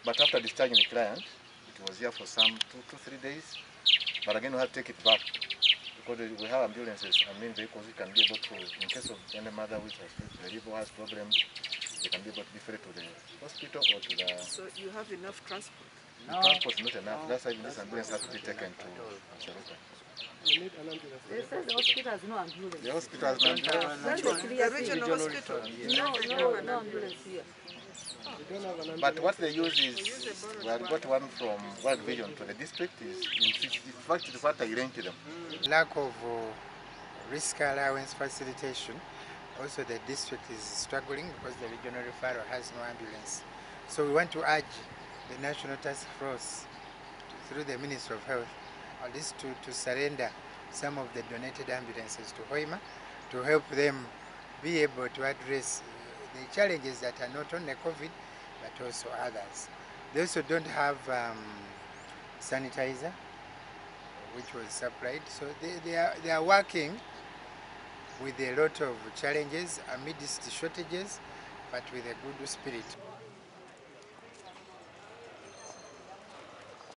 But after discharging the client, it was here for some 2 to 3 days. But again, we have to take it back because we have ambulances and main vehicles. We can be able to, in case of any mother which has has problems, they can be able to be referred to the hospital or to the. So you have enough transport? The transport is not enough. That's why this ambulance has to be taken to Absoluta. You need an ambulance. They say the hospital has no ambulance. The hospital has no ambulance. That's a clear The thing. regional hospital? No ambulance here. We don't have an ambulance. But what they use is, we have got one from World Vision to the district, is in fact it's what I rent them. Lack of risk allowance facilitation. Also the district is struggling because the regional referral has no ambulance. So we want to urge the National Taskforce through the Ministry of Health at least to surrender some of the donated ambulances to Hoima to help them be able to address the challenges that are not only COVID but also others. They also don't have sanitizer, which was supplied, so they are working with a lot of challenges amidst shortages, but with a good spirit.